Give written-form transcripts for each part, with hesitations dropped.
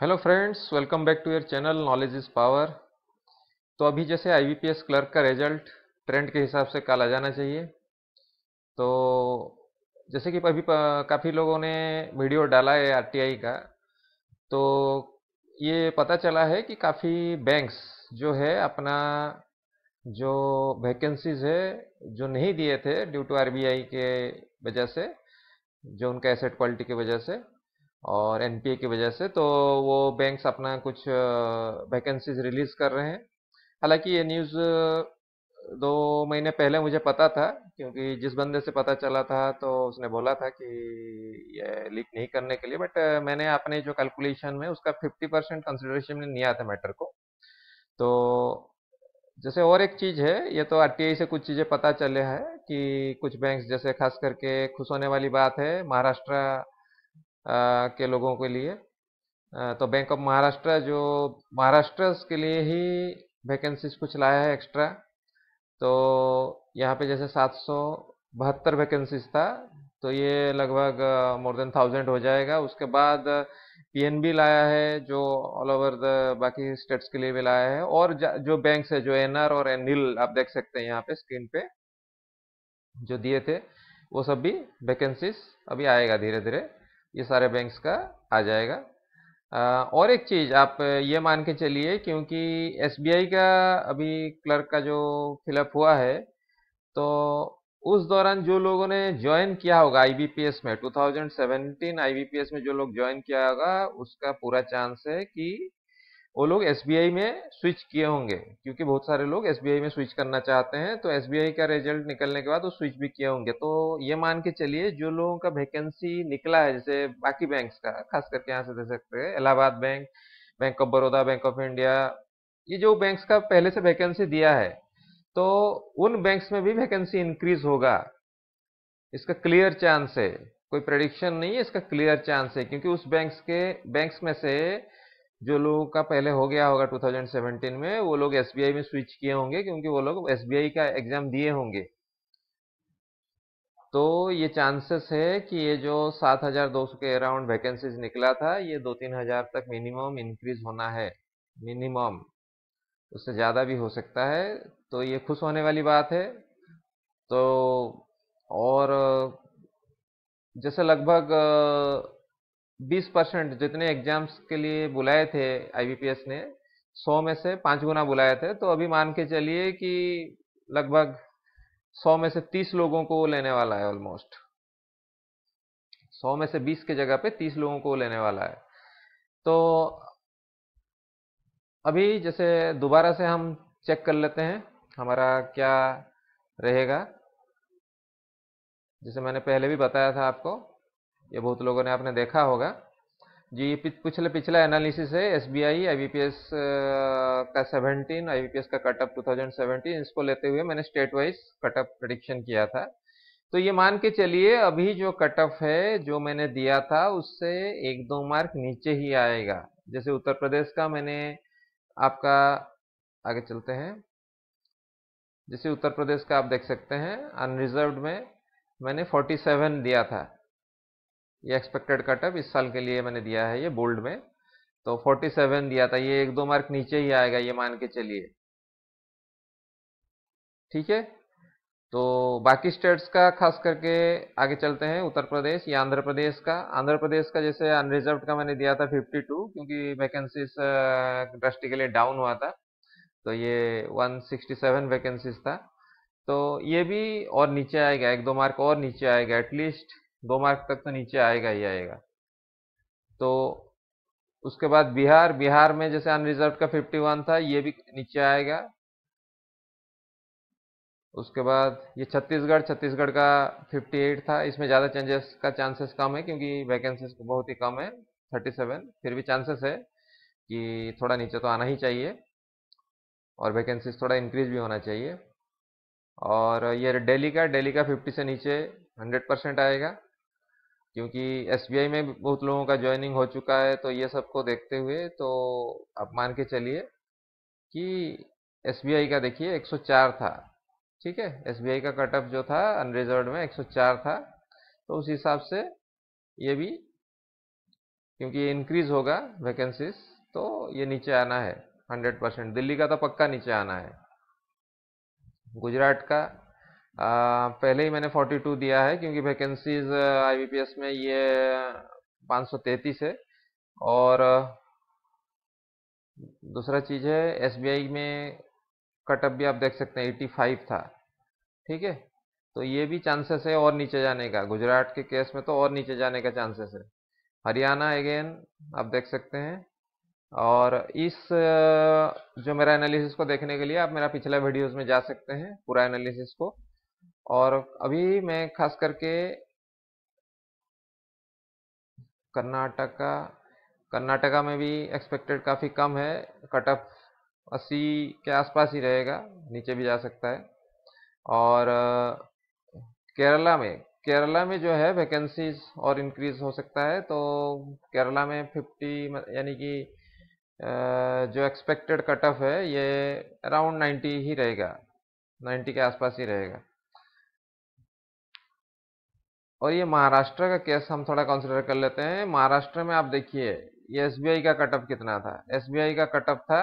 Hello friends, welcome back to your channel knowledge is power. तो अभी जैसे IBPS clerk का रिजल्ट ट्रेंड के हिसाब से कल आ जाना चाहिए। तो जैसे कि अभी काफ़ी लोगों ने वीडियो डाला है आरटीआई का। तो ये पता चला है कि काफ़ी बैंक्स जो है अपना जो वैकेंसीज है जो नहीं दिए थे ड्यू टू आरबीआई के वजह से, जो उनका एसेट क्वालिटी की वजह से और एनपीए की वजह से, तो वो बैंक्स अपना कुछ वैकेंसीज रिलीज कर रहे हैं। हालांकि ये न्यूज़ 2 महीने पहले मुझे पता था, क्योंकि जिस बंदे से पता चला था तो उसने बोला था कि ये लीक नहीं करने के लिए, बट मैंने अपने जो कैलकुलेशन में उसका 50% कंसिडरेशन में लिया था मैटर को। तो जैसे और एक चीज़ है, ये तो आरटीआई से कुछ चीज़ें पता चले हैं कि कुछ बैंक्स, जैसे खास करके खुश होने वाली बात है महाराष्ट्र के लोगों के लिए। तो बैंक ऑफ महाराष्ट्र जो महाराष्ट्र के लिए ही वैकेंसीज कुछ लाया है एक्स्ट्रा। तो यहाँ पे जैसे 772 वैकेंसीज था, तो ये लगभग मोर देन 1000 हो जाएगा। उसके बाद पीएनबी लाया है जो ऑल ओवर द बाकी स्टेट्स के लिए भी लाया है, और जो बैंक्स है जो एनआर और एनिल आप देख सकते हैं यहाँ पे स्क्रीन पे जो दिए थे, वो सब भी वैकेंसीज अभी आएगा धीरे धीरे। ये सारे बैंक्स का आ जाएगा। और एक चीज़ आप ये मान के चलिए, क्योंकि एसबीआई का अभी क्लर्क का जो फिलअप हुआ है, तो उस दौरान जो लोगों ने ज्वाइन किया होगा आईबीपीएस में 2017 आईबीपीएस में जो लोग ज्वाइन किया होगा, उसका पूरा चांस है कि वो लोग एसबीआई में स्विच किए होंगे, क्योंकि बहुत सारे लोग एसबीआई में स्विच करना चाहते हैं। तो एसबीआई का रिजल्ट निकलने के बाद वो स्विच भी किए होंगे। तो ये मान के चलिए जो लोगों का वैकेंसी निकला है, जैसे बाकी बैंक्स का, खास करके यहाँ से दे सकते हैं Allahabad bank, bank of Baroda, bank of India, ये जो बैंक्स का पहले से वैकेंसी दिया है, तो उन बैंक्स में भी वैकेंसी इंक्रीज होगा। इसका क्लियर चांस है, कोई प्रेडिक्शन नहीं है, इसका क्लियर चांस है, क्योंकि उस बैंक्स में से जो लोगों का पहले हो गया होगा 2017 में, वो लोग एसबीआई में स्विच किए होंगे, क्योंकि वो लोग एसबीआई का एग्जाम दिए होंगे। तो ये चांसेस है कि ये जो 7200 के अराउंड वैकेंसीज निकला था, ये 2-3 हज़ार तक मिनिमम इंक्रीज होना है। मिनिमम, उससे ज़्यादा भी हो सकता है। तो ये खुश होने वाली बात है। तो और जैसे लगभग 20% जितने एग्जाम्स के लिए बुलाए थे आईबीपीएस ने, 100 में से 5 गुना बुलाए थे। तो अभी मान के चलिए कि लगभग 100 में से 30 लोगों को वो लेने वाला है। ऑलमोस्ट 100 में से 20 के जगह पे 30 लोगों को वो लेने वाला है। तो अभी जैसे दोबारा से हम चेक कर लेते हैं हमारा क्या रहेगा। जैसे मैंने पहले भी बताया था आपको, ये बहुत लोगों ने आपने देखा होगा जी। ये पिछला एनालिसिस है एसबीआई आईबीपीएस का 17 आईबीपीएस का कटअप 2017, इसको लेते हुए मैंने स्टेट वाइज कटअप प्रेडिक्शन किया था। तो ये मान के चलिए अभी जो कटअप है जो मैंने दिया था, उससे 1-2 मार्क नीचे ही आएगा। जैसे उत्तर प्रदेश का मैंने आपका, आगे चलते हैं, जैसे उत्तर प्रदेश का आप देख सकते हैं अनरिजर्व्ड में मैंने 47 दिया था। ये एक्सपेक्टेड कटअप इस साल के लिए मैंने दिया है, ये बोल्ड में। तो 47 दिया था, ये 1-2 मार्क नीचे ही आएगा, ये मान के चलिए। ठीक है। तो बाकी स्टेट्स का खास करके आगे चलते हैं। उत्तर प्रदेश या आंध्र प्रदेश का जैसे अनरिजर्व्ड का मैंने दिया था 52, क्योंकि वैकेंसीज ड्रास्टिकली डाउन हुआ था। तो ये 167 वैकेंसीज था। तो ये भी और नीचे आएगा, 1-2 मार्क और नीचे आएगा, एटलीस्ट 2 मार्क तक तो नीचे आएगा ही आएगा। तो उसके बाद बिहार में जैसे अनरिजर्व का 51 था, ये भी नीचे आएगा। उसके बाद ये छत्तीसगढ़ का 58 था, इसमें ज़्यादा चेंजेस का चांसेस कम है, क्योंकि वैकेंसीज बहुत ही कम है 37। फिर भी चांसेस है कि थोड़ा नीचे तो आना ही चाहिए, और वैकेंसीज थोड़ा इंक्रीज भी होना चाहिए। और ये दिल्ली का 50 से नीचे 100% आएगा, क्योंकि एसबीआई में भी बहुत लोगों का ज्वाइनिंग हो चुका है। तो ये सबको देखते हुए तो आप मान के चलिए कि एसबीआई का देखिए 104 था। ठीक है, एसबीआई का कटअप जो था अनरिजर्व्ड में 104 था। तो उस हिसाब से ये भी क्योंकि ये इंक्रीज होगा वैकेंसीज, तो ये नीचे आना है 100%। दिल्ली का तो पक्का नीचे आना है। गुजरात का पहले ही मैंने 42 दिया है, क्योंकि वैकेंसीज आईबीपीएस में ये 533 है। और दूसरा चीज़ है, एसबीआई में कटअप भी आप देख सकते हैं 85 था। ठीक है, तो ये भी चांसेस है और नीचे जाने का। गुजरात के केस में तो और नीचे जाने का चांसेस है। हरियाणा अगेन आप देख सकते हैं। और इस जो मेरा एनालिसिस को देखने के लिए आप मेरा पिछला वीडियोस में जा सकते हैं, पूरा एनालिसिस को। और अभी मैं खास करके कर्नाटका कर्नाटका में भी एक्सपेक्टेड काफ़ी कम है। कट ऑफ 80 के आसपास ही रहेगा, नीचे भी जा सकता है। और केरला में जो है वैकेंसीज और इंक्रीज हो सकता है। तो केरला में 50, यानी कि जो एक्सपेक्टेड कट ऑफ है ये अराउंड 90 ही रहेगा, 90 के आसपास ही रहेगा। और ये महाराष्ट्र का केस हम थोड़ा कंसिडर कर लेते हैं। महाराष्ट्र में आप देखिए, ये एसबीआई का कट ऑफ कितना था। एसबीआई का कट ऑफ था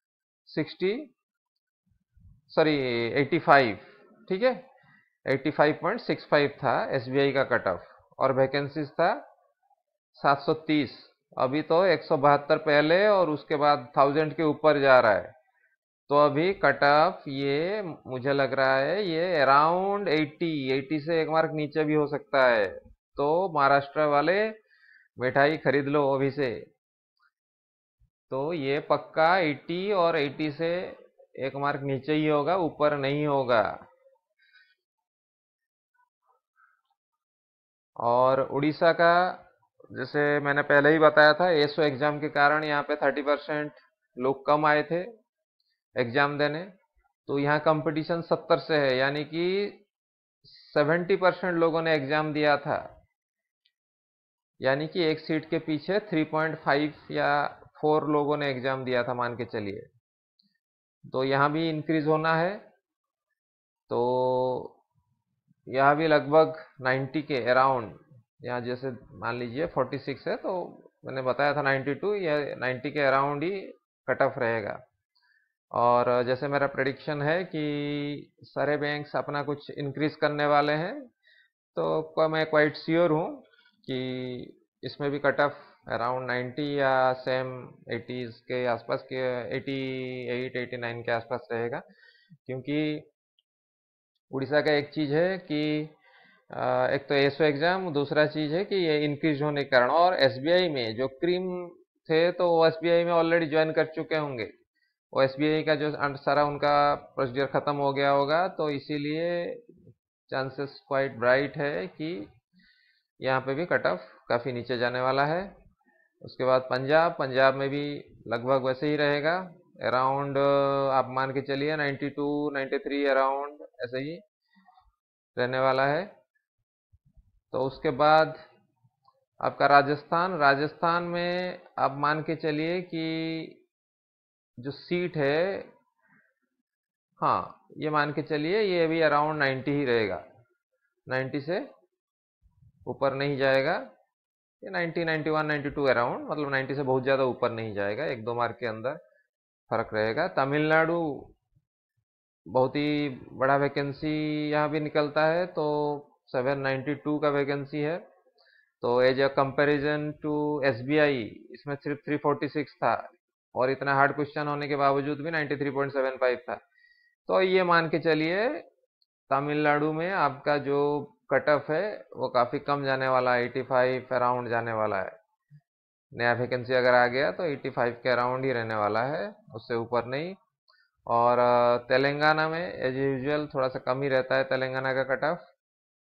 85। ठीक है, 85.65 था एसबीआई का कट ऑफ, और वैकेंसीज था 730। अभी तो 172 पहले और उसके बाद 1000 के ऊपर जा रहा है। तो अभी कट ऑफ ये मुझे लग रहा है ये अराउंड 80 से एक मार्क नीचे भी हो सकता है। तो महाराष्ट्र वाले मिठाई खरीद लो अभी से। तो ये पक्का 80 और 80 से एक मार्क नीचे ही होगा, ऊपर नहीं होगा। और उड़ीसा का, जैसे मैंने पहले ही बताया था, एसओ एग्जाम के कारण यहाँ पे 30% लोग कम आए थे एग्जाम देने। तो यहाँ कंपटीशन 70 से है, यानी कि 70% लोगों ने एग्जाम दिया था। यानी कि एक सीट के पीछे 3.5 या 4 लोगों ने एग्जाम दिया था, मान के चलिए। तो यहाँ भी इंक्रीज होना है। तो यहाँ भी लगभग 90 के अराउंड, यहाँ जैसे मान लीजिए 46 है, तो मैंने बताया था 92 या 90 के अराउंड ही कट ऑफ रहेगा। और जैसे मेरा प्रेडिक्शन है कि सारे बैंक्स अपना कुछ इंक्रीज करने वाले हैं, तो मैं क्वाइट श्योर हूँ कि इसमें भी कट ऑफ अराउंड 90 या सेम 80s के आसपास के, 88 89 के आसपास रहेगा। क्योंकि उड़ीसा का एक चीज़ है कि एक तो एसओ एग्जाम, दूसरा चीज़ है कि ये इंक्रीज होने के कारण। और एसबीआई में जो क्रीम थे, तो वो एसबीआई में ऑलरेडी ज्वाइन कर चुके होंगे। वो एसबीआई का जो सारा उनका प्रोसीजर ख़त्म हो गया होगा, तो इसीलिए चांसेस क्वाइट ब्राइट है कि यहाँ पे भी कट ऑफ काफ़ी नीचे जाने वाला है। उसके बाद पंजाब में भी लगभग वैसे ही रहेगा, अराउंड आप मान के चलिए 92 93 अराउंड ऐसे ही रहने वाला है। तो उसके बाद आपका राजस्थान में आप मान के चलिए कि जो सीट है, हाँ ये मान के चलिए ये भी अराउंड 90 ही रहेगा, 90 से ऊपर नहीं जाएगा। ये 90 91 92 अराउंड, मतलब 90 से बहुत ज़्यादा ऊपर नहीं जाएगा, 1-2 मार्क के अंदर फर्क रहेगा। तमिलनाडु बहुत ही बड़ा वैकेंसी यहाँ भी निकलता है, तो 792 का वैकेंसी है। तो as a comparison to SBI, इसमें सिर्फ 346 था, और इतना हार्ड क्वेश्चन होने के बावजूद भी 93.75 था। तो ये मान के चलिए तमिलनाडु में आपका जो कट ऑफ है वो काफ़ी कम जाने वाला है, 85 अराउंड जाने वाला है। नया वैकेंसी अगर आ गया तो 85 के अराउंड ही रहने वाला है, उससे ऊपर नहीं। और तेलंगाना में एज यूजुअल थोड़ा सा कम ही रहता है तेलंगाना का कट ऑफ।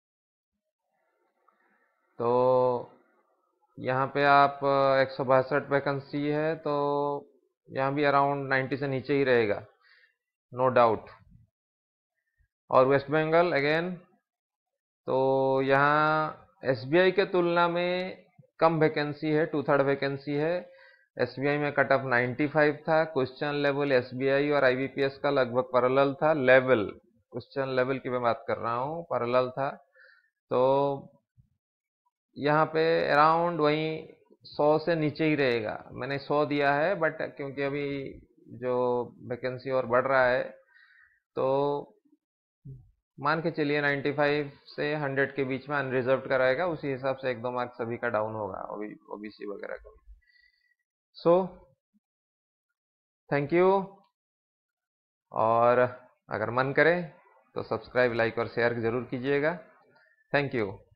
तो यहाँ पे आप 162 वैकेंसी है, तो यहाँ भी अराउंड 90 से नीचे ही रहेगा, नो डाउट। और वेस्ट बंगाल अगेन, तो यहाँ एसबीआई के तुलना में कम वैकेंसी है, 2/3 वैकेंसी है। एसबीआई में कट ऑफ 95 था। क्वेश्चन लेवल एसबीआई और आईबीपीएस का लगभग पैरेलल था। लेवल, क्वेश्चन लेवल की मैं बात कर रहा हूँ, पैरेलल था। तो यहाँ पे अराउंड वही 100 से नीचे ही रहेगा। मैंने 100 दिया है, बट क्योंकि अभी जो वैकेंसी और बढ़ रहा है, तो मान के चलिए 95 से 100 के बीच में अनरिजर्व्ड का रहेगा। उसी हिसाब से 1-2 मार्क्स सभी का डाउन होगा, ओबीसी वगैरह का भी। So thank you. और अगर मन करे तो सब्सक्राइब, लाइक और शेयर जरूर कीजिएगा। Thank you.